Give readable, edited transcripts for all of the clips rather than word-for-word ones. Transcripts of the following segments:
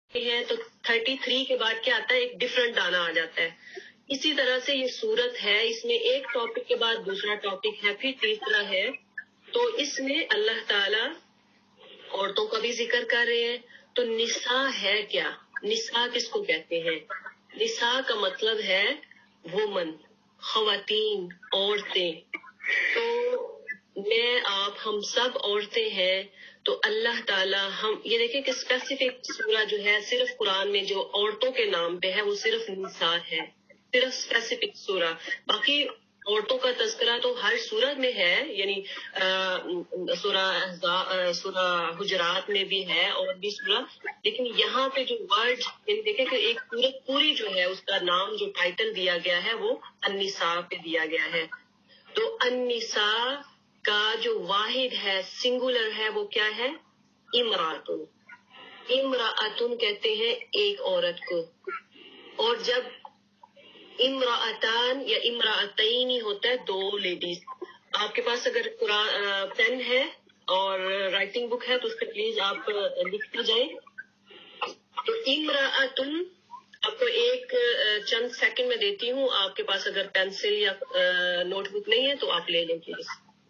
ہے تو 33 کے بعد کیا آتا ہے؟ ایک ڈفرنٹ دانا آ جاتا ہے. اسی طرح سے یہ سورت ہے، اس میں ایک ٹاپک کے بعد دوسرا ٹاپک ہے، پھر تیسرا ہے. تو اس میں اللہ تعالی عورتوں کا بھی ذکر کر رہے ہیں. تو نساء ہے کیا؟ نساء کس کو کہتے ہیں؟ نساء کا مطلب ہے وومن، خواتین، عورتیں. تو میں آپ ہم سب عورتیں ہیں. تو اللہ تعالیٰ ہم یہ دیکھیں کہ اسپیسیفک سورہ جو ہے صرف قرآن میں جو عورتوں کے نام پہ ہے وہ صرف نساء ہے، صرف اسپیسیفک سورہ. باقی عورتوں کا تذکرہ تو ہر سورت میں ہے، یعنی سورہ حجرات میں بھی ہے اور بھی سورہ. لیکن یہاں پہ جو ورڈ دیکھیں کہ ایک سورت پوری جو ہے اس کا نام جو ٹائٹل دیا گیا ہے وہ النساء پہ دیا گیا ہے. تو النساء کا جو واحد ہے، سنگولر ہے، وہ کیا ہے؟ امراتن. امراتن کہتے ہیں ایک عورت کو. اور جب امراتان یا امراتین ہوتا ہے دو لیڈیز. آپ کے پاس اگر پین ہے اور رائٹنگ بک ہے تو اس پہ پلیز آپ لکھتے جائیں. تو امراتن آپ کو ایک چند سیکنڈ میں دیتی ہوں. آپ کے پاس اگر پینسل یا نوٹ بک نہیں ہے تو آپ لے لیں پلیز.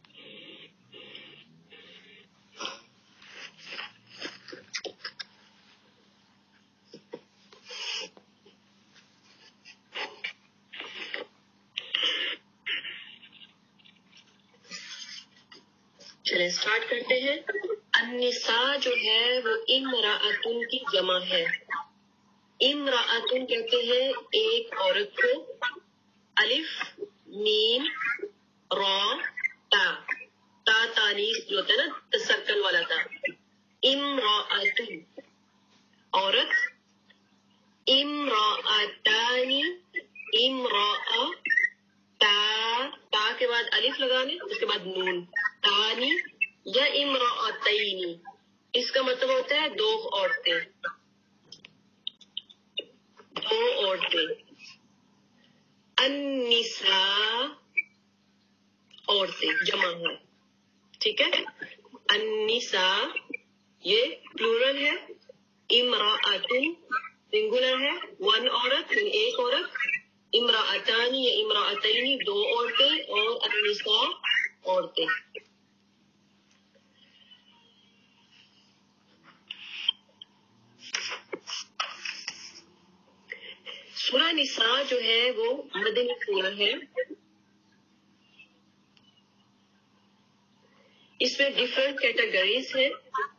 چلیں اسٹارٹ کرتے ہیں. النساء جو ہے وہ امراتن کی جمع ہے. امراتن کہتے ہیں ایک عورت کو. الف، میم، را، تا. تا تانیث جو ہوتا ہے نا سرکل والا تا. امراتن عورت. امراتانی، امرا، تا کے بعد الف لگانے، اس کے بعد نون. تانی یا امراتینی، اس کا مطلب ہوتا ہے دو عورتیں. دو عورتیں. النساء عورتیں جمع ہے، ٹھیک ہے. النساء یہ پلورل ہے. امراتن سنگولر ہے، ون عورت یعنی ایک عورت. امراتانی یا امراتینی دو عورتیں، اور النساء عورتیں. سورہ نساء جو ہے وہ مدنی سورہ ہے. اس میں ڈفرنٹ کیٹیگریز ہیں.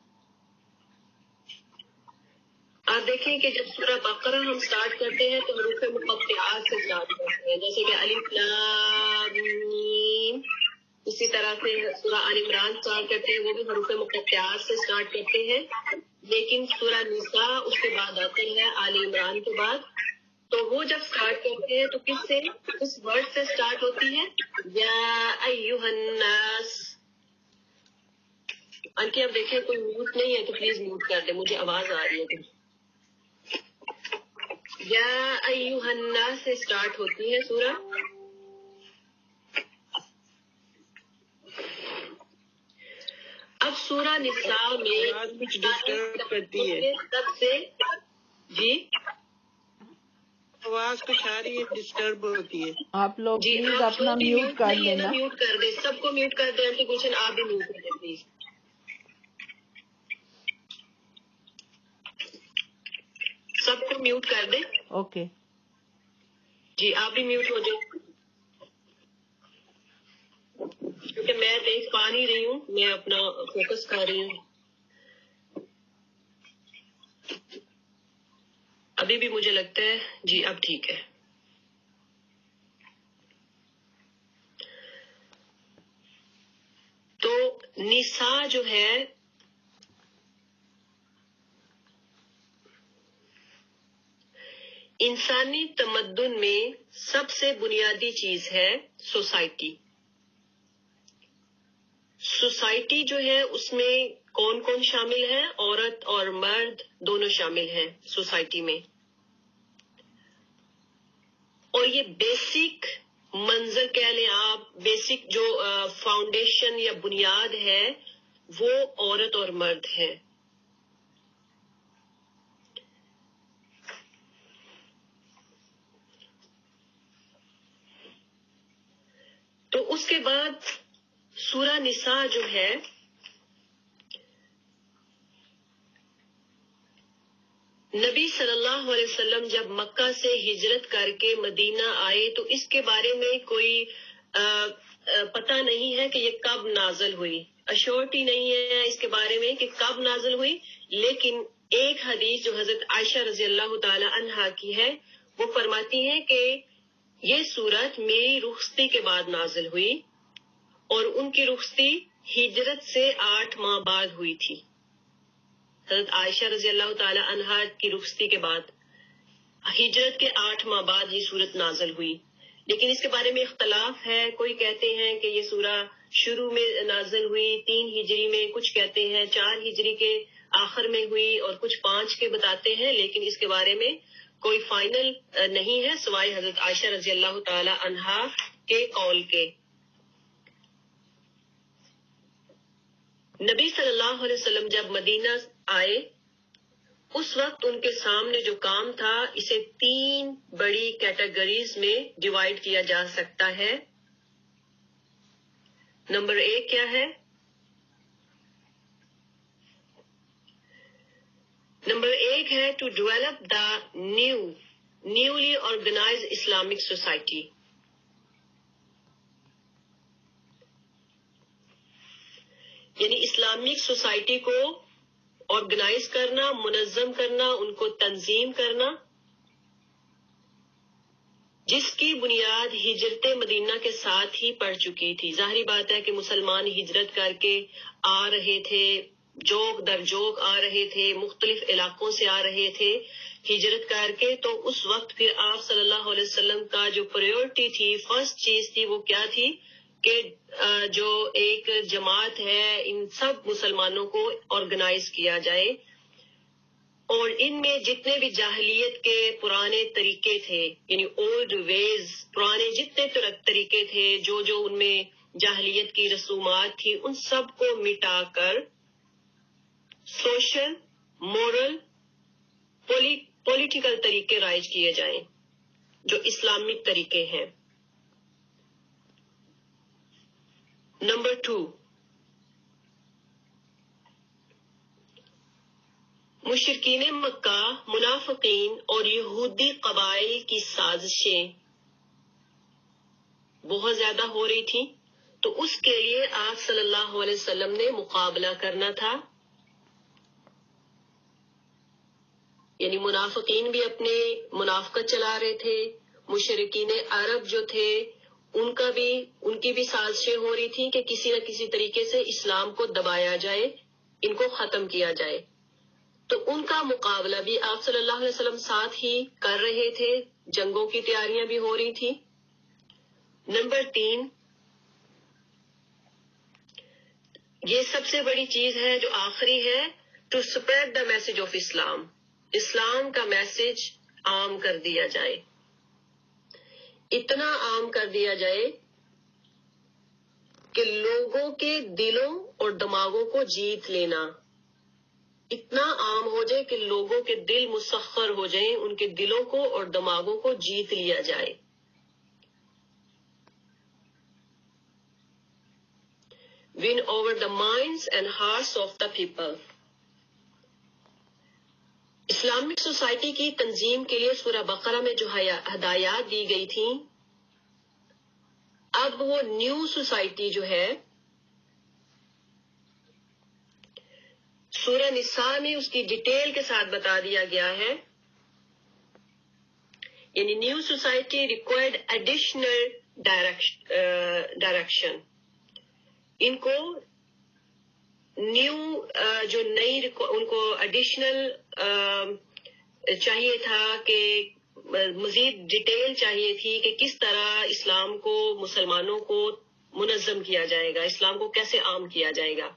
آپ دیکھیں کہ جب سورہ بقرہ ہم سٹارٹ کرتے ہیں تو حروف مقطعات سے سٹارٹ کرتے ہیں، جیسے کہ الف لام میم. اسی طرح سے سورہ آل عمران سٹارٹ کرتے ہیں، وہ بھی حروف مقطعات سے سٹارٹ کرتے ہیں. لیکن سورہ نساء اس کے بعد آتے ہیں، آل عمران کے بعد. تو وہ جب سٹارٹ کرتے ہیں تو کس سے، کس ورڈ سے سٹارٹ ہوتی ہے؟ یا ایھا الناس. انکی اب دیکھیں کوئی میوٹ نہیں ہے تو پلیز میوٹ کر دیں، مجھے آواز آ رہی ہے. یا ایھا الناس سے سٹارٹ ہوتی ہے سورہ. اب سورہ نساء میں کچھ ڈسٹرب کرتی ہے، سب سے جی آواز کچھ آ رہی ہے، ڈسٹرب ہوتی ہے. آپ لوگ جی پلیز آپ اپنا جو بھی میوٹ کر نہیں ہے نا لینا. میوٹ کر دیں، سب کو میوٹ کر دیں. آنٹی گلشن آپ بھی میوٹ کر دیں پلیز. سب کو میوٹ کر دیں. اوکے. جی آپ بھی میوٹ ہو جائیں، کیونکہ میں دیکھ پا نہیں رہی ہوں، میں اپنا فوکس کر رہی ہوں. ابھی بھی مجھے لگتا ہے جی اب ٹھیک ہے. تو نساء جو ہے انسانی تمدن میں سب سے بنیادی چیز ہے سوسائٹی. سوسائٹی جو ہے اس میں کون کون شامل ہے؟ عورت اور مرد دونوں شامل ہیں سوسائٹی میں. اور یہ بیسک منظر کہہ لیں آپ، بیسک جو فاؤنڈیشن یا بنیاد ہے وہ عورت اور مرد ہے. اس کے بعد سورہ نساء جو ہے نبی صلی اللہ علیہ وسلم جب مکہ سے ہجرت کر کے مدینہ آئے تو اس کے بارے میں کوئی پتہ نہیں ہے کہ یہ کب نازل ہوئی، اشورٹی نہیں ہے اس کے بارے میں کہ کب نازل ہوئی، لیکن ایک حدیث جو حضرت عائشہ رضی اللہ تعالی عنہا کی ہے وہ فرماتی ہے کہ یہ سورت میری رخصتی کے بعد نازل ہوئی اور ان کی رخصتی ہجرت سے 8 ماہ بعد ہوئی تھی. حضرت عائشہ رضی اللہ تعالی عنہا کی رخصتی کے بعد ہجرت کے 8 ماہ بعد یہ سورت نازل ہوئی. لیکن اس کے بارے میں اختلاف ہے، کوئی کہتے ہیں کہ یہ سورہ شروع میں نازل ہوئی 3 ہجری میں، کچھ کہتے ہیں 4 ہجری کے آخر میں ہوئی اور کچھ 5 کے بتاتے ہیں، لیکن اس کے بارے میں کوئی فائنل نہیں ہے سوائے حضرت عائشہ رضی اللہ تعالی عنہا کے قول کے. نبی صلی اللہ علیہ وسلم جب مدینہ آئے اس وقت ان کے سامنے جو کام تھا اسے 3 بڑی کیٹیگریز میں ڈیوائیڈ کیا جا سکتا ہے. نمبر 1 کیا ہے؟ نمبر 1 ہے to develop the newly organize Islamic society. یعنی اسلامک سوسائٹی کو آرگنائز کرنا، منظم کرنا، ان کو تنظیم کرنا، جس کی بنیاد ہجرت مدینہ کے ساتھ ہی پڑ چکی تھی. ظاہری بات ہے کہ مسلمان ہجرت کر کے آ رہے تھے، جوک در جوک آ رہے تھے، مختلف علاقوں سے آ رہے تھے ہجرت کر کے. تو اس وقت پھر آپ صلی اللہ علیہ وسلم کا جو پریورٹی تھی، فرسٹ چیز تھی، وہ کیا تھی کہ جو ایک جماعت ہے ان سب مسلمانوں کو آرگنائز کیا جائے اور ان میں جتنے بھی جاہلیت کے پرانے طریقے تھے، یعنی اولڈ ویز، پرانے جتنے طریقے تھے، جو ان میں جاہلیت کی رسومات تھی، ان سب کو مٹا کر سوشل، مورل، پولیٹیکل طریقے رائج کیے جائیں جو اسلامک طریقے ہیں. نمبر 2، مشرکین مکہ، منافقین اور یہودی قبائل کی سازشیں بہت زیادہ ہو رہی تھی، تو اس کے لیے آپ صلی اللہ علیہ وسلم نے مقابلہ کرنا تھا. یعنی منافقین بھی اپنے منافقت چلا رہے تھے، مشرکین عرب جو تھے ان کی بھی سازشیں ہو رہی تھی کہ کسی نہ کسی طریقے سے اسلام کو دبایا جائے، ان کو ختم کیا جائے. تو ان کا مقابلہ بھی آپ صلی اللہ علیہ وسلم ساتھ ہی کر رہے تھے، جنگوں کی تیاریاں بھی ہو رہی تھی. نمبر 3، یہ سب سے بڑی چیز ہے جو آخری ہے، to spread the message of Islam. اسلام کا میسج عام کر دیا جائے، اتنا عام کر دیا جائے کہ لوگوں کے دلوں اور دماغوں کو جیت لینا، اتنا عام ہو جائے کہ لوگوں کے دل مسخر ہو جائیں، ان کے دلوں کو اور دماغوں کو جیت لیا جائے. win over the minds and hearts of the people. Islamic society کی تنظیم کے لیے سورہ بقرہ میں جو ہدایات دی گئی تھیں، اب وہ نیو سوسائٹی جو ہے سورہ نساء میں اس کی ڈیٹیل کے ساتھ بتا دیا گیا ہے. یعنی new society required additional direction. ان کو ان کو ایڈیشنل چاہیے تھا کہ مزید ڈیٹیل چاہیے تھی کہ کس طرح اسلام کو، مسلمانوں کو منظم کیا جائے گا، اسلام کو کیسے عام کیا جائے گا.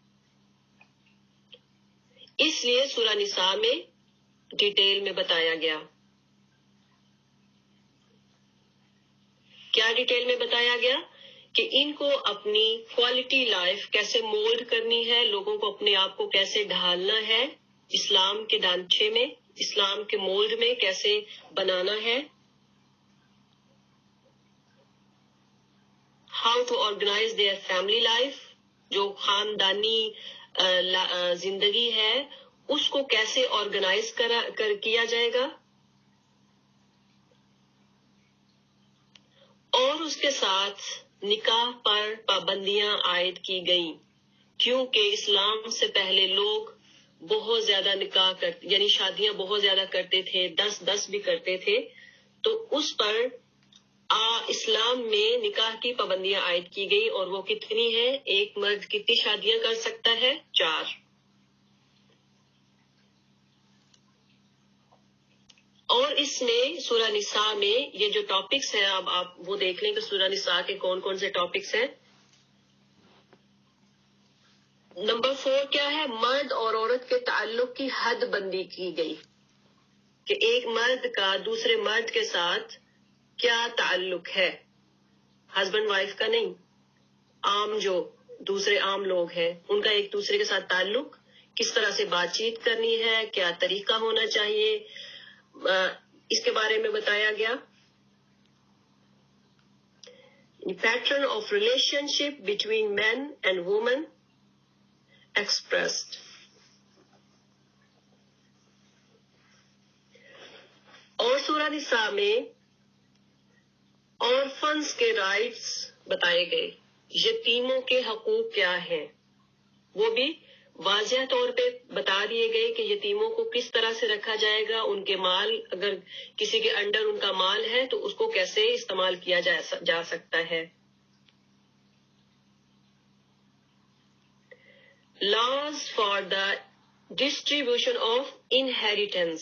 اس لیے سورہ نساء میں ڈیٹیل میں بتایا گیا. کیا ڈیٹیل میں بتایا گیا؟ کہ ان کو اپنی کوالٹی لائف کیسے مولڈ کرنی ہے، لوگوں کو اپنے آپ کو کیسے ڈھالنا ہے، اسلام کے ڈھانچے میں، اسلام کے مولڈ میں کیسے بنانا ہے. how to organize their family life, جو خاندانی زندگی ہے اس کو کیسے آرگنائز کیا جائے گا. اور اس کے ساتھ نکاح پر پابندیاں عائد کی گئیں کیونکہ اسلام سے پہلے لوگ بہت زیادہ نکاح یعنی شادیاں بہت زیادہ کرتے تھے, 10 بھی کرتے تھے. تو اس پر اسلام میں نکاح کی پابندیاں عائد کی گئی, اور وہ کتنی ہے؟ ایک مرد کتنی شادیاں کر سکتا ہے؟ 4. اور اس میں سورہ نساء میں یہ جو ٹاپکس ہیں, اب آپ وہ دیکھ لیں کہ سورہ نساء کے کون کون سے ٹاپکس ہیں. نمبر 4 کیا ہے؟ مرد اور عورت کے تعلق کی حد بندی کی گئی کہ ایک مرد کا دوسرے مرد کے ساتھ کیا تعلق ہے, ہسبینڈ وائف کا نہیں, عام جو دوسرے عام لوگ ہیں ان کا ایک دوسرے کے ساتھ تعلق, کس طرح سے بات چیت کرنی ہے, کیا طریقہ ہونا چاہیے, اس کے بارے میں بتایا گیا. Pattern of relationship between man and woman expressed. اور سورہ نساء میں آرفنز کے رائٹس بتائے گئے, یتیموں کے حقوق کیا ہیں وہ بھی واضح طور پہ بتا دیے گئے کہ یتیموں کو کس طرح سے رکھا جائے گا, ان کے مال اگر کسی کے انڈر ان کا مال ہے تو اس کو کیسے استعمال کیا جا سکتا ہے. Laws for the distribution of inheritance,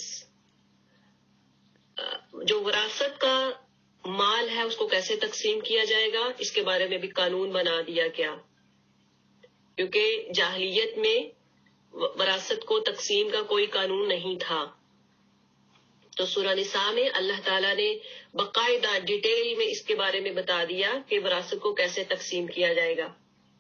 جو وراثت کا مال ہے اس کو کیسے تقسیم کیا جائے گا, اس کے بارے میں بھی قانون بنا دیا گیا, کیونکہ جاہلیت میں وراثت کو تقسیم کا کوئی قانون نہیں تھا. تو سورہ نساء میں اللہ تعالیٰ نے باقاعدہ ڈیٹیل میں اس کے بارے میں بتا دیا کہ وراثت کو کیسے تقسیم کیا جائے گا.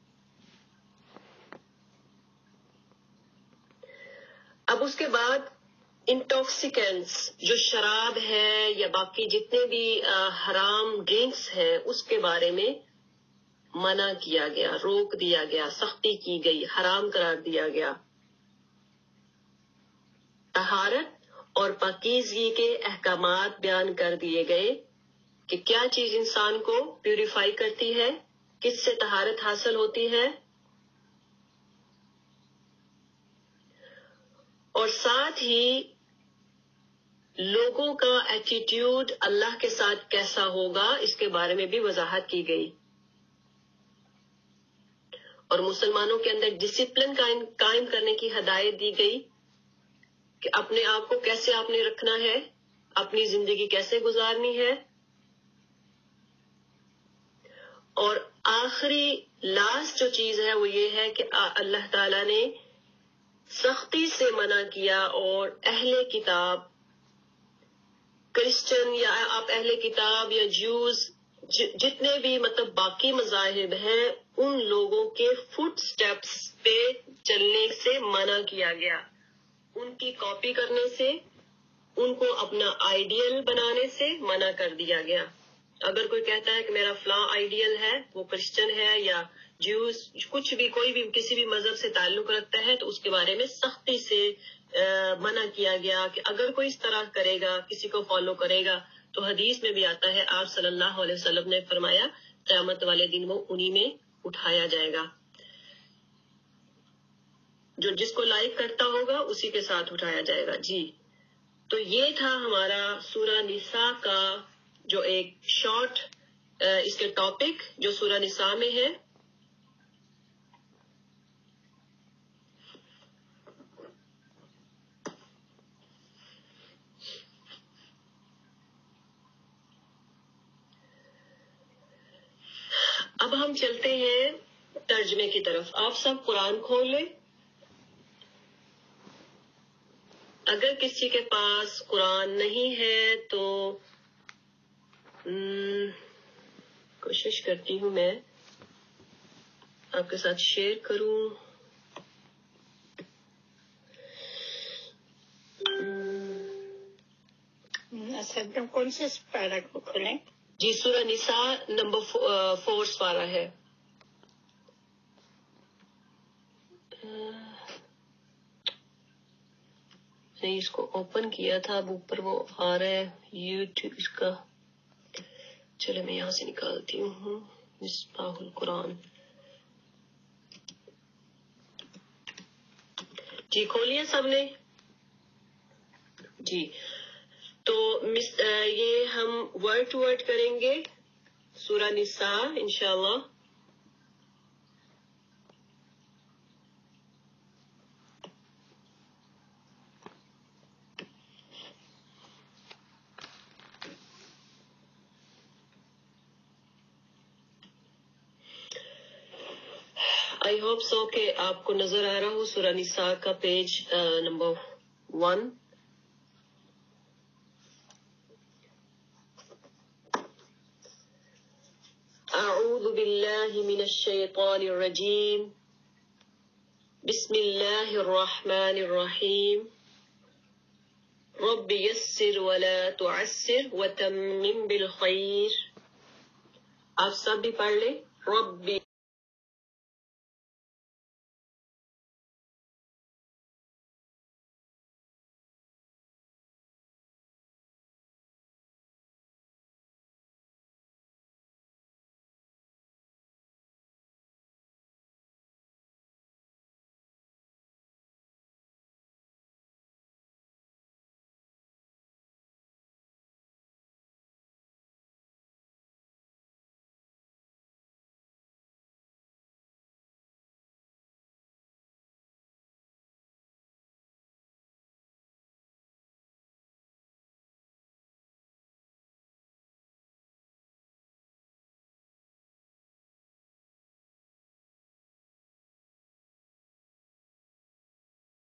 اب اس کے بعد انٹاکسیکینٹس, جو شراب ہے یا باقی جتنے بھی حرام ڈرنکس ہیں اس کے بارے میں منع کیا گیا, روک دیا گیا, سختی کی گئی, حرام قرار دیا گیا. طہارت اور پاکیزگی کے احکامات بیان کر دیے گئے کہ کیا چیز انسان کو پیوریفائی کرتی ہے, کس سے طہارت حاصل ہوتی ہے, اور ساتھ ہی لوگوں کا ایٹیٹیوڈ اللہ کے ساتھ کیسا ہوگا اس کے بارے میں بھی وضاحت کی گئی. اور مسلمانوں کے اندر ڈسپلن قائم کرنے کی ہدایت دی گئی کہ اپنے آپ کو کیسے آپ نے رکھنا ہے, اپنی زندگی کیسے گزارنی ہے. اور آخری لاسٹ جو چیز ہے وہ یہ ہے کہ اللہ تعالیٰ نے سختی سے منع کیا, اور اہل کتاب, کرسچن یا آپ اہل کتاب یا جوز, جتنے بھی مطلب باقی مذاہب ہیں, ان لوگوں کے فٹ سٹیپس پہ چلنے سے منع کیا گیا, ان کی کاپی کرنے سے, ان کو اپنا آئیڈیل بنانے سے منع کر دیا گیا. اگر کوئی کہتا ہے کہ میرا فلاں آئیڈیل ہے, وہ کرسچن ہے یا جوز, کچھ بھی کوئی بھی کسی بھی مذہب سے تعلق رکھتا ہے, تو اس کے بارے میں سختی سے منع کیا گیا کہ اگر کوئی اس طرح کرے گا, کسی کو فالو کرے گا, تو حدیث میں بھی آتا ہے, آپ صلی اللہ علیہ وسلم نے فرمایا قیامت والے دن وہ انہی میں اٹھایا جائے گا, جو جس کو لائک کرتا ہوگا اسی کے ساتھ اٹھایا جائے گا. جی, تو یہ تھا ہمارا سورہ نساء کا جو ایک شارٹ اس کے ٹاپک جو سورہ نساء میں ہے. اب ہم چلتے ہیں ترجمے کی طرف. آپ سب قرآن کھول لیں. اگر کسی کے پاس قرآن نہیں ہے تو کوشش کرتی ہوں میں آپ کے ساتھ شیئر کروں. کون سے پیرا کو کھولیں؟ جی سورہ نساء نمبر 4 سپارہ ہے. نہیں اس کو اوپن کیا تھا، اب اوپر وہ آ رہا ہے یوٹیوب اس کا. چلے میں یہاں سے نکالتی ہوں. مصباح القرآن. جی کھولیا سب نے؟ جی تو یہ ہم ورڈ ٹو ورڈ کریں گے سورہ نساء انشاءاللہ. آئی ہوپ سو کہ آپ کو نظر آ رہا ہو سورہ نساء کا پیج نمبر 1. اعوذ باللہ من الشیطان الرجیم. بسم اللہ الرحمن الرحیم. رب یسر ولا تعسر وتمم بالخیر. آپ سب بھی پڑھ لیں. رب